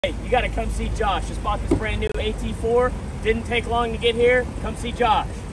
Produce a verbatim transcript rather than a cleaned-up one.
Hey, you gotta come see Josh. Just bought this brand new A T four. Didn't take long to get here. Come see Josh.